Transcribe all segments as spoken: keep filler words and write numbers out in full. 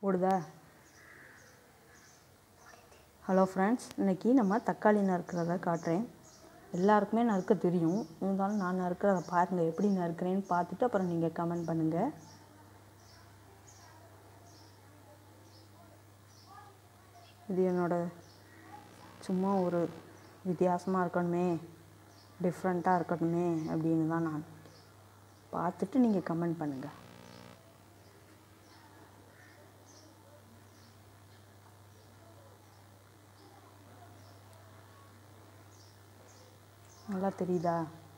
ஓடுதா? Hello friends, இன்றைக்கி நம்ம தக்காளி நறுக்கிறத காட்டுறேன். எல்லாருக்குமே நறுக்க தெரியும், இருந்தாலும் நான் நறுக்கிறத பாருங்கள். எப்படி நறுக்கிறேன்னு பார்த்துட்டு அப்புறம் நீங்கள் கமெண்ட் பண்ணுங்கள். இது என்னோட சும்மா ஒரு வித்தியாசமாக இருக்கணுமே, டிஃப்ரெண்ட்டாக இருக்கணுமே அப்படின்னு தான் நான் பார்த்துட்டு நீங்கள் கமெண்ட் பண்ணுங்கள். நல்லா தெரியுதா?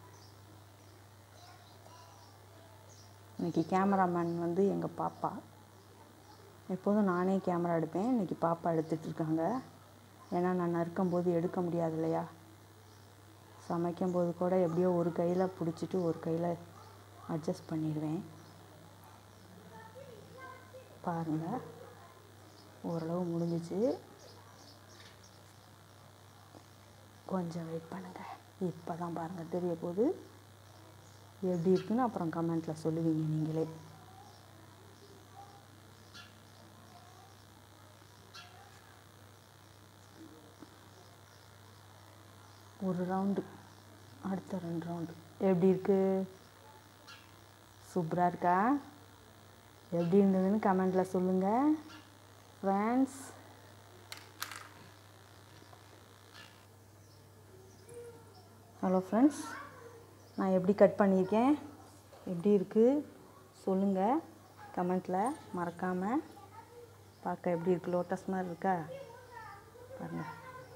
இன்றைக்கி கேமராமேன் வந்து எங்கள் பாப்பா. எப்போதும் நானே கேமரா எடுப்பேன், இன்றைக்கி பாப்பா எடுத்துகிட்ருக்காங்க. ஏன்னா நான் நறுக்கும்போது எடுக்க முடியாது இல்லையா. சமைக்கும்போது கூட எப்படியோ ஒரு கையில் பிடிச்சிட்டு ஒரு கையில் அட்ஜஸ்ட் பண்ணிடுவேன். பாருங்கள், ஓரளவு முடிஞ்சிச்சு. கொஞ்சம் வெயிட் பண்ணுங்கள். இப்போ தான் பாருங்கள் தெரிய போகுது. எப்படி இருக்குன்னு அப்புறம் கமெண்ட்டில் சொல்லுவீங்க நீங்களே. ஒரு ரவுண்டு, அடுத்த ரெண்டு ரவுண்டு. எப்படி இருக்குது? சூப்பராக இருக்கா? எப்படி இருந்ததுன்னு கமெண்ட்டில் சொல்லுங்கள் ஃப்ரெண்ட்ஸ். ஹலோ ஃப்ரெண்ட்ஸ், நான் எப்படி கட் பண்ணியிருக்கேன், எப்படி இருக்குது சொல்லுங்கள் கமெண்ட்டில். மறக்காமல். பார்க்க எப்படி இருக்குது? லோட்டஸ் மாதிரி இருக்கா? பாருங்கள்.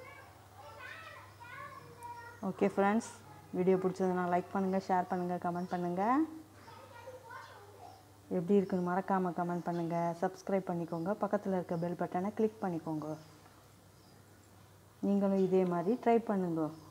ஓகே ஃப்ரெண்ட்ஸ், வீடியோ பிடிச்சதுன்னா லைக் பண்ணுங்கள், ஷேர் பண்ணுங்கள், கமெண்ட் பண்ணுங்கள். எப்படி இருக்குன்னு மறக்காமல் கமெண்ட் பண்ணுங்கள். சப்ஸ்கிரைப் பண்ணிக்கோங்க. பக்கத்தில் இருக்க பெல் பட்டனை கிளிக் பண்ணிக்கோங்க. நீங்களும் இதே மாதிரி ட்ரை பண்ணுங்க.